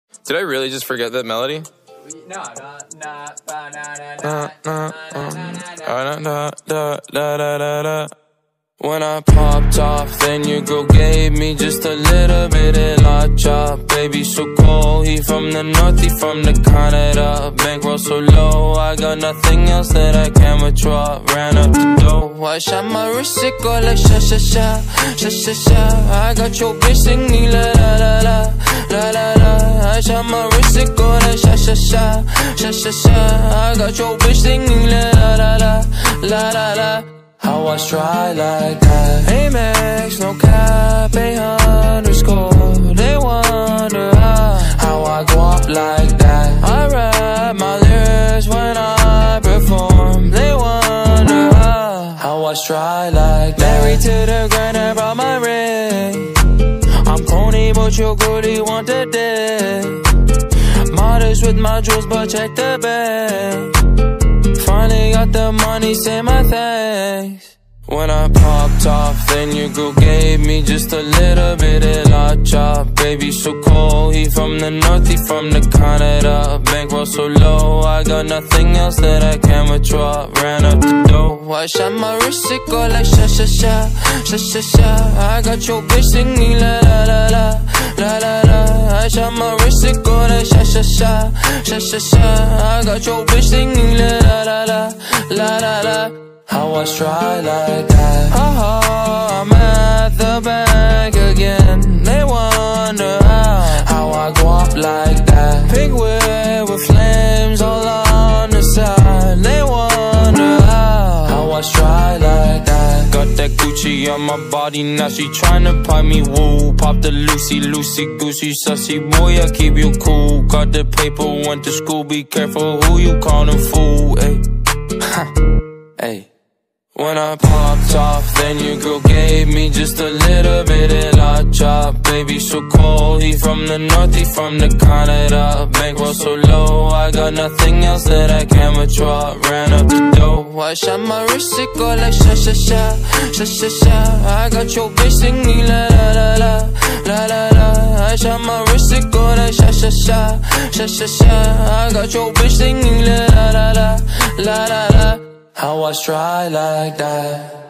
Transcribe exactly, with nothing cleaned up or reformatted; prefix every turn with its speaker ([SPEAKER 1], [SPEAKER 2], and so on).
[SPEAKER 1] Did I really just forget that melody?
[SPEAKER 2] No, no, no, ba, na, na,
[SPEAKER 1] Uh,
[SPEAKER 2] na,
[SPEAKER 1] uh,
[SPEAKER 2] na,
[SPEAKER 1] uh,
[SPEAKER 2] na,
[SPEAKER 1] da, da, da, da, da, da. When I popped off, then your girl gave me just a little bit of lockjaw. Baby so cold, he from the north, he from the Canada. Bankroll so low, I got nothing else that I can withdraw. Ran up the dough, I shot my wrist, it go like shashasha, shashasha. I got your bitch singing la la la la, la la la. I shot my wrist, it go like shashasha, shashasha. I got your bitch singing la la la la, la la la. How I try like that. Amex, no cap, a underscore. They wonder how, how I guap like that. I rap my lyrics when I perform. They wonder how, how I try like that. Married to the grind, I brought my ring. I'm corny, but you're good, you want the dick. Modest with my jewels, but check the bag. Finally got the money, say my thanks. When I popped off, then your girl gave me just a little bit of lockjaw. Baby so cold, he from the north, he from the Canada. Bankroll so low, I got nothing else that I can withdraw. Ran up the dough, I shot my wrist, it go like shashasha, shashasha. I got your bitch singing la la la la, la la la. I shot my wrist, it go like shashasha, shashasha. I got your bitch singing la la la la, la la la. How I try like that. Oh, I'm at the bank again. They wonder how, how I guap like that. Pink whip with flames all on the side. They wonder how, how I try like that. Got that Gucci on my body, now she tryna pipe me woo. Pop the Lucy, Lucy, Goosey, sussy boy, I keep you cool. Got the paper, went to school, be careful who you callin' fool. Ayy, ayy. When I popped off, then your girl gave me just a little bit of lockjaw. Baby so cold, he from the north, he from the Canada. Bankroll so low, I got nothing else that I can withdraw. Ran up the dough, I shot my wrist, it go like shashasha, shashasha. I got your bitch singing la la la la, la la la. I shot my wrist, it go like shashasha, shashasha. I got your bitch singing la la la la, la la la. How I try like that.